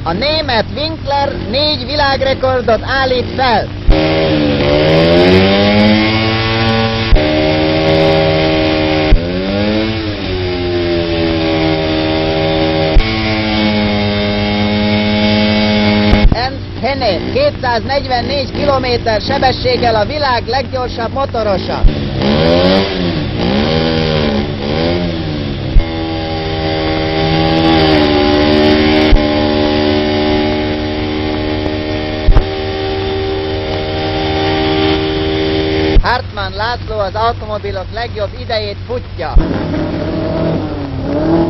A német Winkler 4 világrekordot állít fel. Ernst Henne 244 km sebességgel a világ leggyorsabb motorosa. Hartmann László az automobilok legjobb idejét futja.